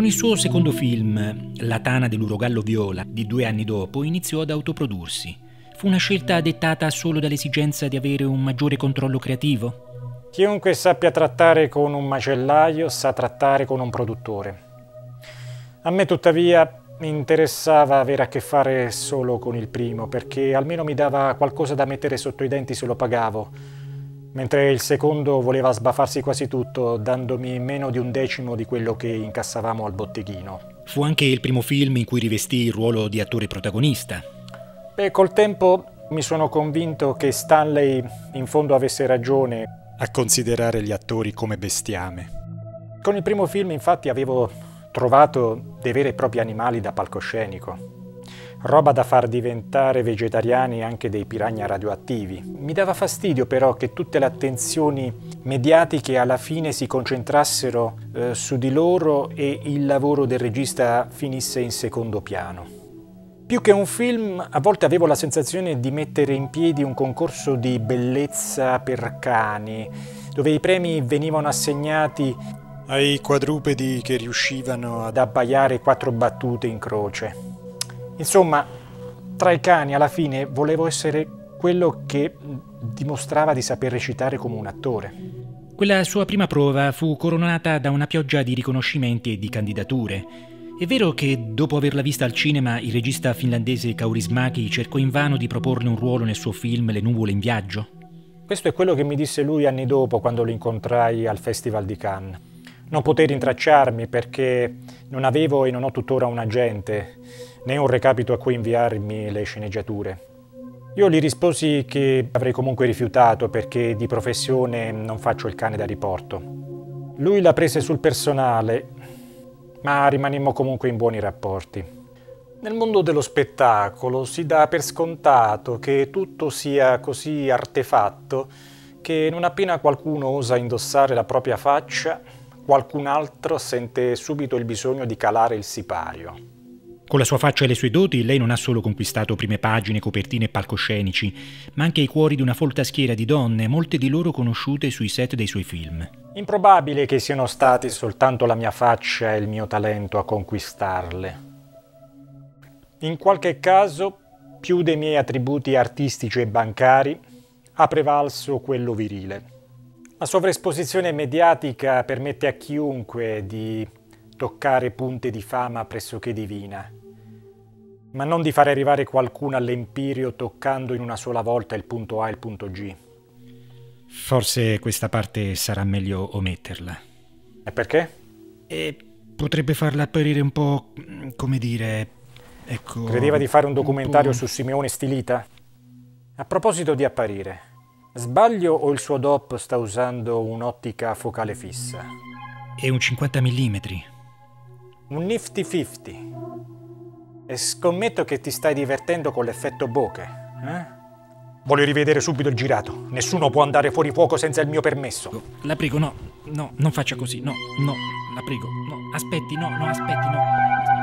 Con il suo secondo film, La tana dell'urogallo viola, di 2 anni dopo, iniziò ad autoprodursi. Fu una scelta dettata solo dall'esigenza di avere un maggiore controllo creativo? Chiunque sappia trattare con un macellaio sa trattare con un produttore. A me tuttavia mi interessava avere a che fare solo con il primo, perché almeno mi dava qualcosa da mettere sotto i denti se lo pagavo, mentre il secondo voleva sbafarsi quasi tutto, dandomi meno di 1/10 di quello che incassavamo al botteghino. Fu anche il primo film in cui rivestì il ruolo di attore protagonista. Beh, col tempo mi sono convinto che Stanley in fondo avesse ragione a considerare gli attori come bestiame. Con il primo film, infatti, avevo trovato dei veri e propri animali da palcoscenico. Roba da far diventare vegetariani anche dei piranha radioattivi. Mi dava fastidio però che tutte le attenzioni mediatiche alla fine si concentrassero su di loro e il lavoro del regista finisse in secondo piano. Più che un film, a volte avevo la sensazione di mettere in piedi un concorso di bellezza per cani, dove i premi venivano assegnati ai quadrupedi che riuscivano ad abbaiare 4 battute in croce. Insomma, tra i cani alla fine volevo essere quello che dimostrava di saper recitare come un attore. Quella sua prima prova fu coronata da una pioggia di riconoscimenti e di candidature. È vero che dopo averla vista al cinema il regista finlandese Kaurismäki cercò invano di proporne un ruolo nel suo film Le nuvole in viaggio? Questo è quello che mi disse lui anni dopo quando lo incontrai al Festival di Cannes. Non potei rintracciarmi perché non avevo e non ho tuttora un agente, né un recapito a cui inviarmi le sceneggiature. Io gli risposi che avrei comunque rifiutato perché di professione non faccio il cane da riporto. Lui la prese sul personale, ma rimanemmo comunque in buoni rapporti. Nel mondo dello spettacolo si dà per scontato che tutto sia così artefatto che non appena qualcuno osa indossare la propria faccia, qualcun altro sente subito il bisogno di calare il sipario. Con la sua faccia e le sue doti, lei non ha solo conquistato prime pagine, copertine e palcoscenici, ma anche i cuori di una folta schiera di donne, molte di loro conosciute sui set dei suoi film. Improbabile che siano stati soltanto la mia faccia e il mio talento a conquistarle. In qualche caso, più dei miei attributi artistici e bancari, ha prevalso quello virile. La sovraesposizione mediatica permette a chiunque di toccare punte di fama pressoché divina, ma non di fare arrivare qualcuno all'empirio toccando in una sola volta il punto A e il punto G. Forse questa parte sarà meglio ometterla. E perché? E potrebbe farla apparire un po', come dire, ecco... Credeva di fare un documentario su Simeone Stilita? A proposito di apparire, sbaglio o il suo DOP sta usando un'ottica focale fissa? È un 50 mm. Un nifty 50. E scommetto che ti stai divertendo con l'effetto bokeh, eh? Voglio rivedere subito il girato. Nessuno può andare fuori fuoco senza il mio permesso. La prego, no, non faccia così, no, la prego, no, aspetti, no, aspetti, no.